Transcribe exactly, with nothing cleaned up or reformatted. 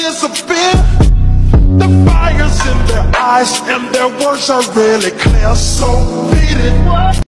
disappear. The fires in their eyes and their words are really clear. So beat it.